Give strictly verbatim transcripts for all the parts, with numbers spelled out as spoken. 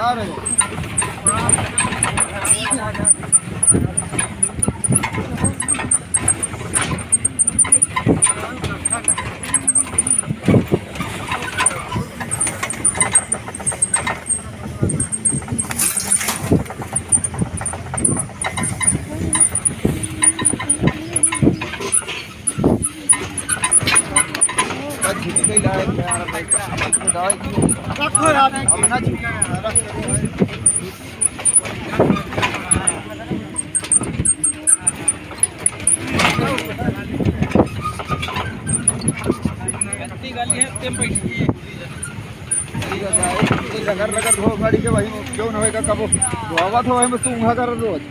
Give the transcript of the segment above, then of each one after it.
लगर लगर धो गाड़ी के वही क्यों न होएगा कब धोवा तो हम सूंघा कर रोज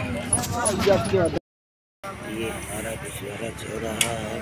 ये हरा दुशहरा चौराहा है।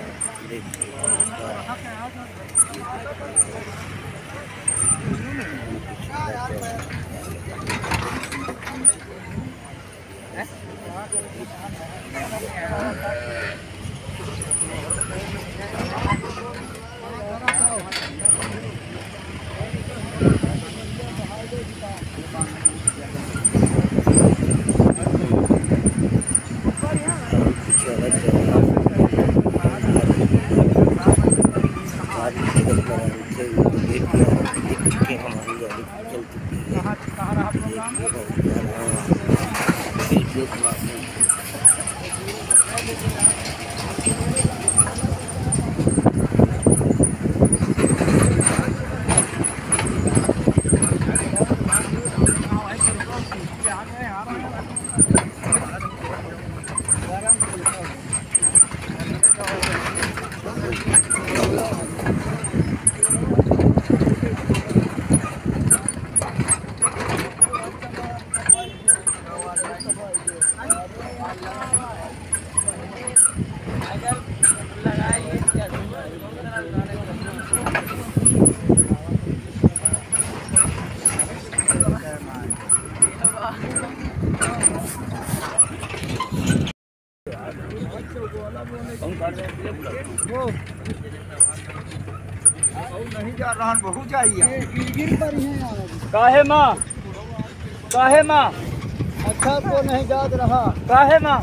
नहीं जा रहा बहुत चाहिए काहे माँ काहे माँ अच्छा को नहीं जात रहा काहे माँ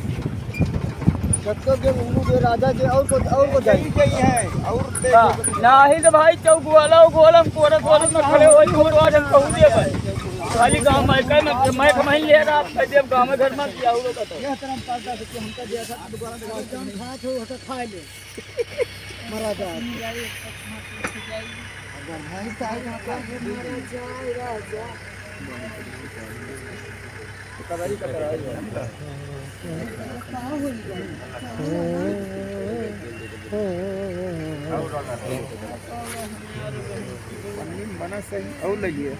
जब के के राजा के और को और को चाहिए है और नहीं तो भाई चौक वाला गोलम कोरस कोरस में खड़े हो फोटो आज हम कहूँ दे भाई खाली गांव में कह मैं मैं कमाई ले रहा आप कह देव गांव में घर में क्या हुआ का तो यह तरह पालता से हमका दिया था दोबारा दुकान खा छो तो खा ले मरा जा अगर नहीं चाहिए का मरा जाए राजा कबाड़ी का कराया कहां हो गया बना सही और लगिए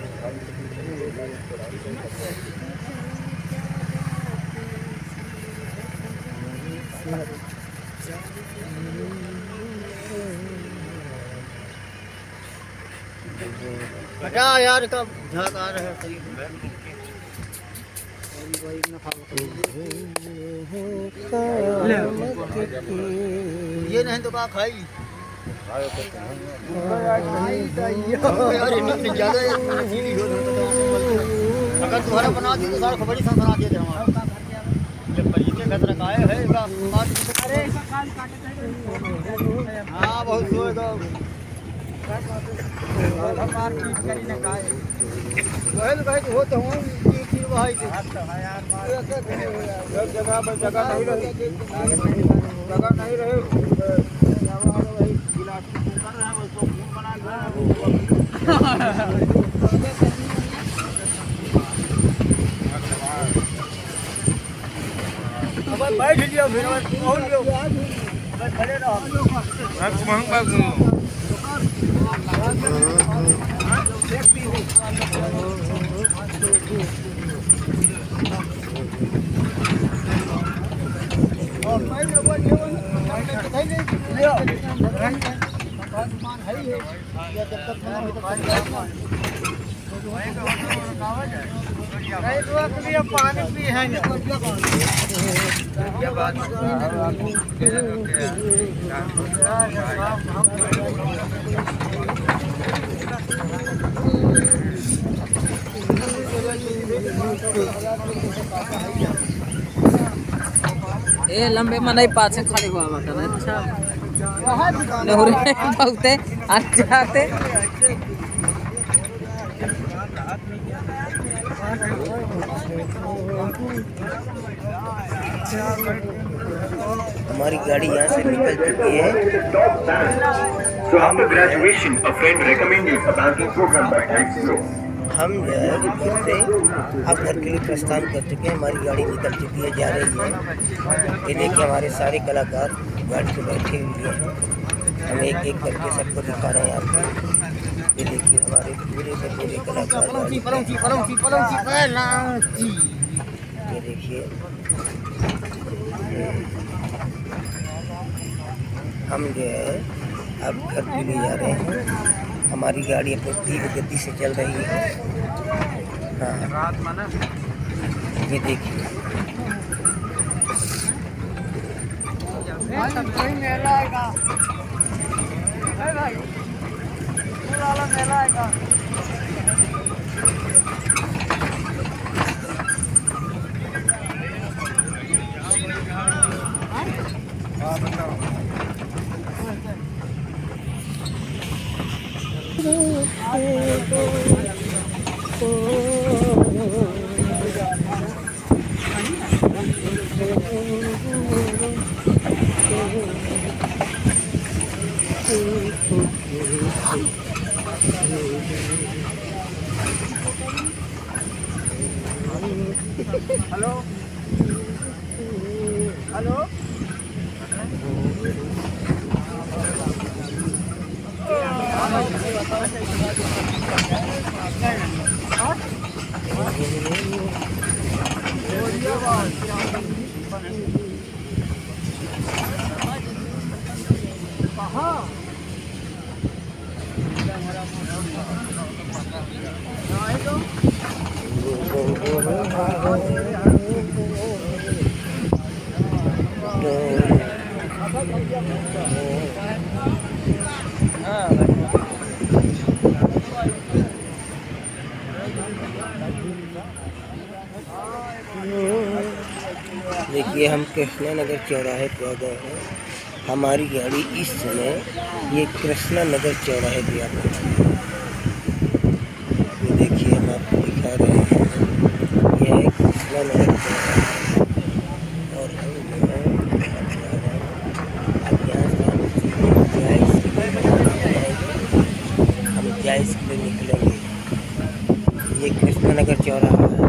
हटा यार कब झाक आ रहा है ये नहीं तो का खाई अगर तुम्हारा बना दी तो सारा खबरी सा बना दिया हमारा खतरा का है हाँ बहुत सोएगा हो तो हूँ जगह पर जगह नहीं रहे जगह नहीं रहे बैठ लियो फिर पहुंच लियो खड़े रहो पानी भी है ए लंबे मनाई पाछे खड़े हुआ बता अच्छा नहुरे बहुते आते हमारी गाड़ी यहाँ से निकल चुकी है। So after graduation, a friend recommended a banking program by X Pro. हम जो है घर से अब घर के लिए प्रस्थान कर चुके हैं। हमारी गाड़ी निकल चुकी है, जा रही है। ये देखिए हमारे सारे कलाकार गाड़ी पे बैठे हुए हैं। हम एक एक करके सबको दिखा रहे हैं आपको। ये देखिए हमारे पूरे के पूरे कलाकार। ये देखिए हम जो है अब घर के लिए जा रहे हैं। हमारी गाड़ी अपनी तीव्र गति से चल रही है। हाँ ये देखिए हेलो हेलो देखिए हम कृष्णा नगर चौराहे पे आ गए हैं। हमारी गाड़ी इस समय ये कृष्णा नगर चौराहे पे आ गई है। ये देखिए हम आपको दिखा रहे हैं, यह है कृष्णा नगर चौराहा। और हम जो है अब यहाँ से हम जायज़ के लिए निकलेंगे। ये कृष्णा नगर चौराहा है।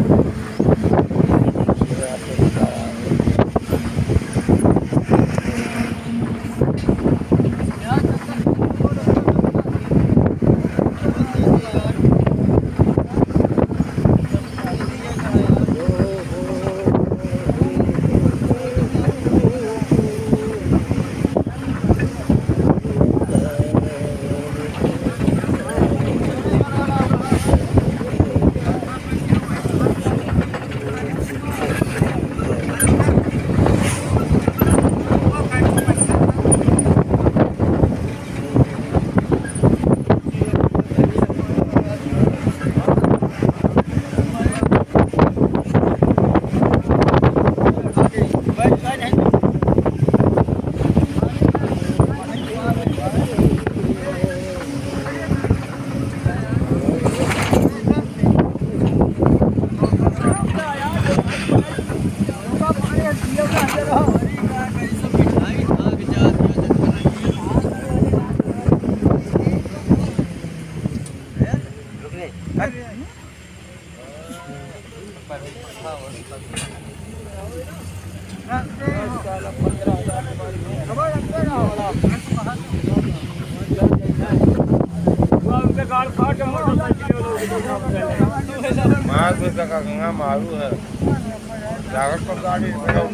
मारू है जागत पर गाड़ी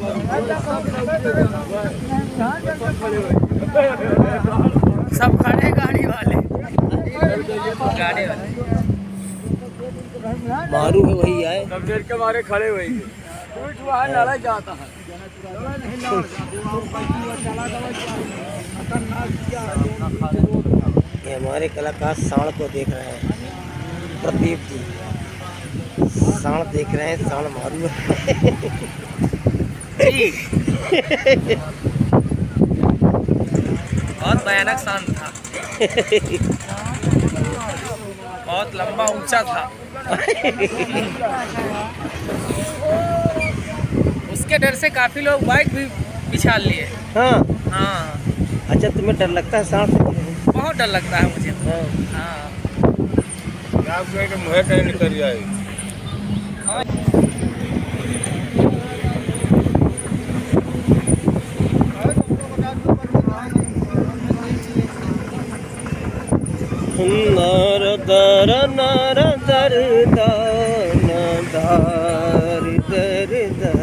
सब खड़े गाड़ी वाले गाड़ी वाले मारू है वही आए सब देर के मारे खड़े हुए उल्ट वहाँ लड़ा जाता है। ये हमारे कलाकार सांड को देख रहे हैं, प्रदीप जी सांड देख रहे हैं, सांड मारू बहुत भयानक सांड था। बहुत लंबा ऊंचा था। उसके डर से काफी लोग बाइक भी बिछाल लिए। हाँ हाँ अच्छा, तुम्हें डर लगता है सांड से? बहुत डर लगता है मुझे। हाँ। हाँ मुझे कहीं निकल जाए। नर दर नर दर दान दार दर दर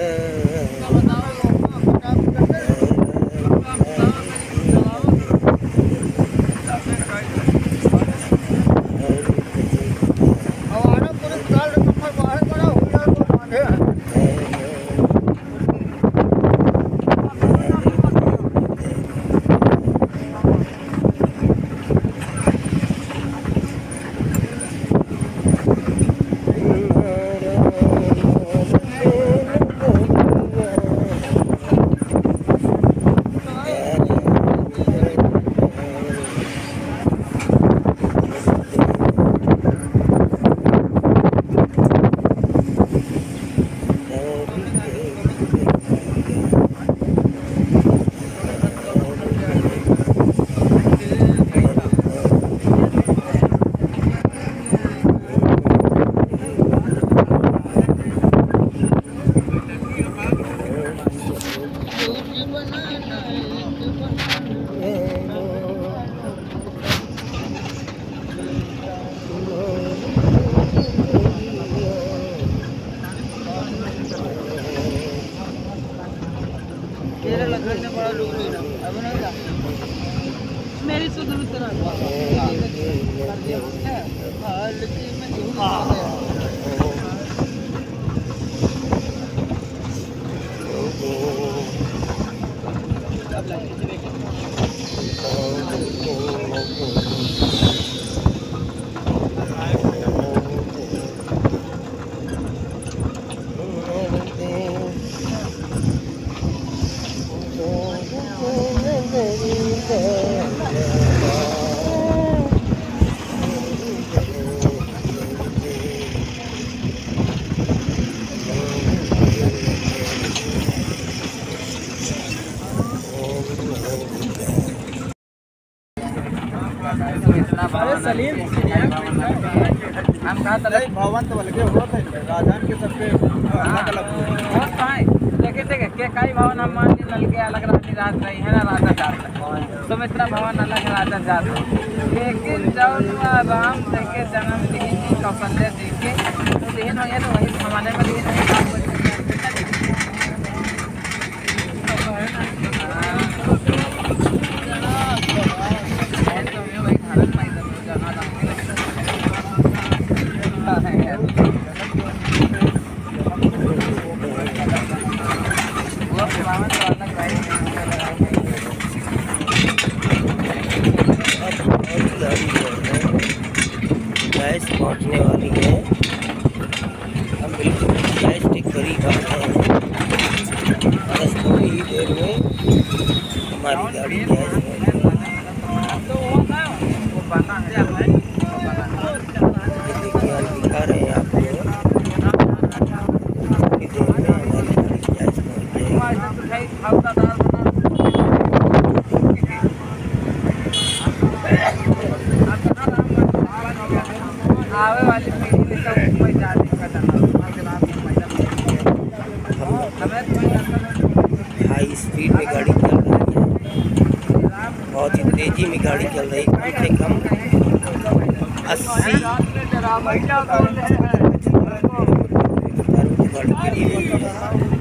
मेरी सुधर सलीम हम कहा था भवन तो लगे होत है राजन के सबके अलग अलग होत है। लेकिन देखे के काई भवन हम मान लल के अलग रानी रात रही है ना, राजा जात सुमित्रा भवन अलग राजा जात। लेकिन जब राम जी के जन्म दिन कौशल्या जी के तो दिन हो तो वही जमाने में दिन गैस पहुंचने वाली है। हम बिल्कुल गैस के करीब आ गए हैं। बस थोड़ी ही देर में हमारी गाड़ी गैस में देखिए हम दिखा रहे हैं आपको। थोड़ी देर में हमारी गाड़ी गैस पहुंच जाएगी। आवे वाली पीढ़ी में सब कोई जाती हाई स्पीड में गाड़ी चल रही है, बहुत ही तेजी में गाड़ी चल रही है। कम से कम अस्सी किलोमीटर गाड़ी चली रही है।